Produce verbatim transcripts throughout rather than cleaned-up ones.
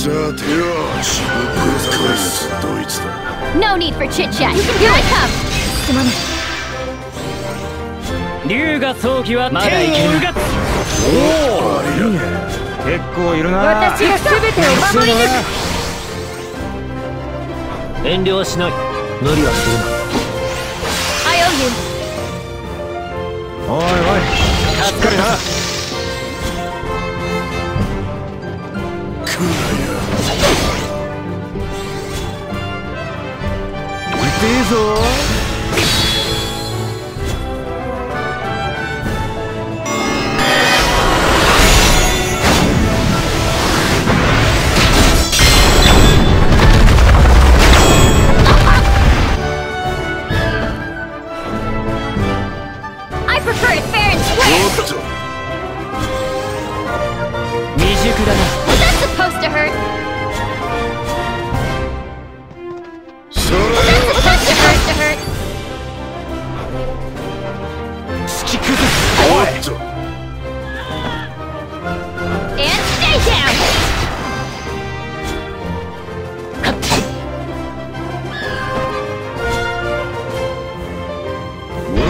さてよし、ぶっ殺されるやつはドイツだ。 No need for chit chat. Here I come. すまない。 龍が早期はまだいけるが。おお、いいね。結構いるな。 私が全てを守り抜く。 遠慮はしない。無理はするな。 I owe you. おいおい、しっかりな。 来るなよ。 痛えぞ。 That's supposed to hurt. That's supposed to hurt to hurt. And stay down.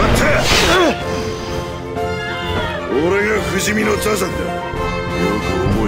What? 俺が不死身のザザンだ。よく